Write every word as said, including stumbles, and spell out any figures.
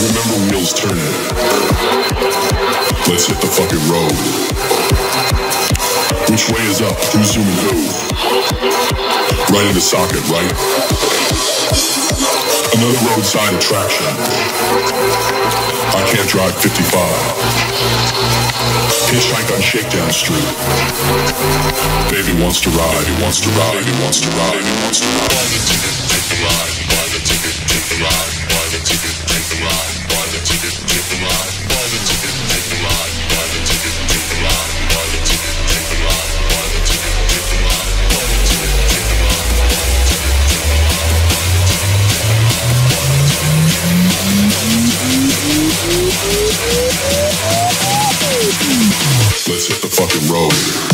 Remember wheels turning. Let's hit the fucking road. Which way is up? Who's zooming who? Right in the socket, right? Another roadside attraction. I can't drive fifty-five. Hitchhike on Shakedown Street. Baby wants to ride, he wants to ride, he wants to ride, he wants to ride. Buy the ticket, take the ride, buy the ticket, take the ride, buy the ticket, take the ride, buy the ticket, take the ride, buy the ticket, take the ride, buy the ticket, take the ride, buy the ticket, take the ride, buy the ticket, take the ride, buy the ticket, take the ride, buy the ticket, take the ride, buy the ticket. Let's hit the fucking road.